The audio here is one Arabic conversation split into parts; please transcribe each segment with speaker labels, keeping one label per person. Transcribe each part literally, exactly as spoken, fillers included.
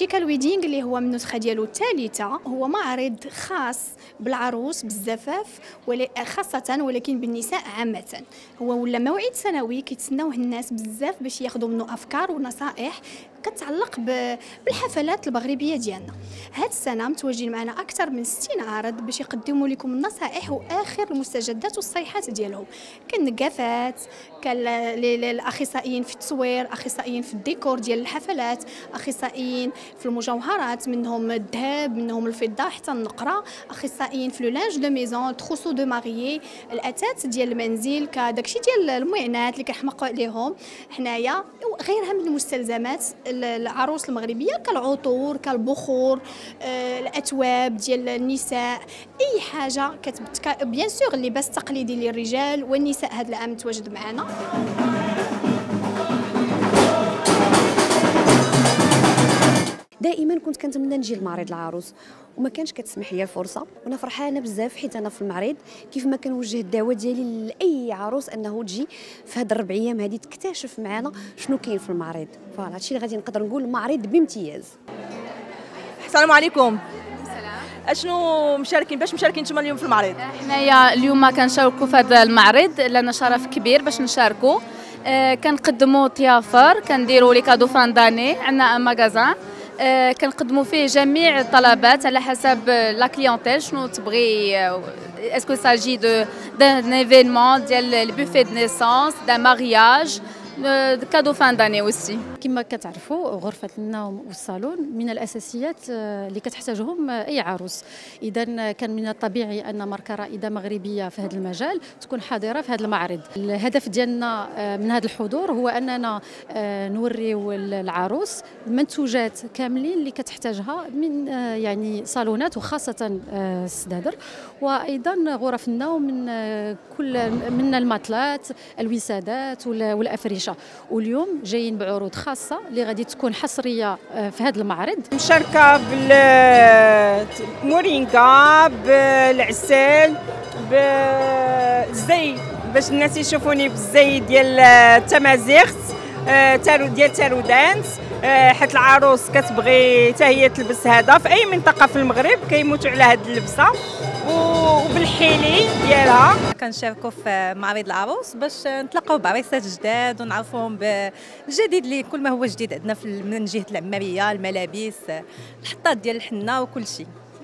Speaker 1: ماجيكال ويدينغ اللي هو من النسخه ديالو الثالثه هو معرض خاص بالعروس بالزفاف خاصه ولكن بالنساء عامه. هو ولا موعد سنوي كيتسناوه الناس بزاف باش ياخذوا منه افكار ونصائح كتعلق بالحفلات المغربيه ديالنا. هاد السنه متواجدين معنا اكثر من ستين عارض باش يقدموا لكم النصائح واخر المستجدات والصيحات ديالهم. كالنقافات، كالاخصائيين في التصوير، اخصائيين في الديكور ديال الحفلات، اخصائيين في المجوهرات منهم الذهب منهم الفضه حتى النقره، اخصائيين في لو لانج دو ميزون، تروسو دو ماريي، الاثاث ديال المنزل، كداكشي ديال المعينات اللي كنحمقوا عليهم حنايا وغيرها من المستلزمات العروس المغربيه كالعطور كالبخور، الاثواب ديال النساء، اي حاجه كتبت بيان سور اللباس التقليدي للرجال والنساء هذا العام متواجد معنا.
Speaker 2: دائما كنت كنتمنى نجي لمعرض العروس وما كانش كتسمح لي الفرصه، وانا فرحانه بزاف حيت انا في المعرض كيف ما كنوجه الدعوه ديالي لاي عروس انه تجي في هاد الربع ايام هذه تكتشف معنا شنو كاين في المعرض. فوالا هادشي اللي غادي نقدر نقول معرض بامتياز.
Speaker 3: السلام عليكم. اشنو مشاركين باش مشاركين نتوما اليوم في المعرض؟
Speaker 4: حنايا اليوم كنشاركوا في هذا المعرض لنا شرف كبير باش نشاركوا. آه كنقدموا ضيافر، كنديروا لي كادو فان داني، عندنا ماغازان آه كنقدموا فيه جميع الطلبات على حسب لا كليونتيل شنو تبغي. اسكو ساجي دو دان ايفينمون ديال البوفي دو نيسانس دان مارياج كادو فان داني وسي.
Speaker 5: كما كتعرفوا غرفه النوم والصالون من الاساسيات اللي كتحتاجهم اي عروس، اذا كان من الطبيعي ان ماركه رائده مغربيه في هذا المجال تكون حاضره في هذا المعرض. الهدف ديالنا من هذا الحضور هو اننا نوريو العروس المنتوجات كاملين اللي كتحتاجها من يعني صالونات وخاصه السدادر، وايضا غرف النوم من كل من المطلات الوسادات والافرشه. واليوم جايين بعروض خاصه اللي غادي تكون حصريه في هذا المعرض.
Speaker 3: مشاركه بالمورينغا بالعسل بالزي باش الناس يشوفوني بالزي ديال التمازيغ تارو ديال تارو دانس، حيت العروس كتبغي حتى هي تلبس هذا في اي منطقه في المغرب كيموتوا على هذه اللبسه وبالحيلي ديالها.
Speaker 6: كنشاركوا في معرض العروس باش نتلاقاو بعريسات جداد ونعرفوهم بالجديد اللي كل ما هو جديد عندنا من جهه العماريه، الملابس، الحطات ديال الحنه وكل شيء.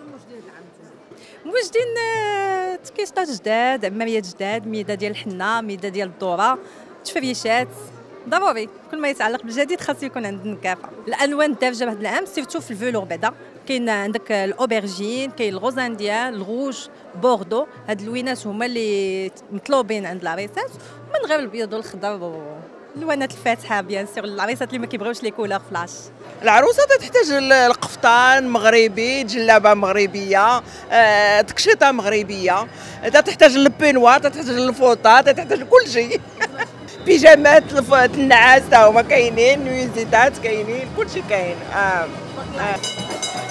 Speaker 6: موجدين تكيسطات جداد، عماريات جداد، ميده ديال الحنه، ميده ديال الذره، تفريشات. ضروري كل ما يتعلق بالجديد خاص يكون عندنا كافه. الالوان الدارجه هذا العام سيرتو في الفيلور بعدا كاين عندك الاوبرجين، كاين الغوزانديان، الغوج، بوردو. هاد اللوينات هما اللي مطلوبين عند العريسات، من غير الابيض والخضر واللوانات الفاتحه بيان سور العريسات اللي ما كيبغيوش لي كولور فلاش.
Speaker 7: العروسه تحتاج القفطان مغربي، جلابه مغربيه، آه، تكشيطه مغربيه، تحتاج البينوار، تحتاج الفوطه، تحتاج كل شيء. بيجامات النعاس تا هما كاينين، نويزيتات كاينين، كلشي كاين. آه. آه.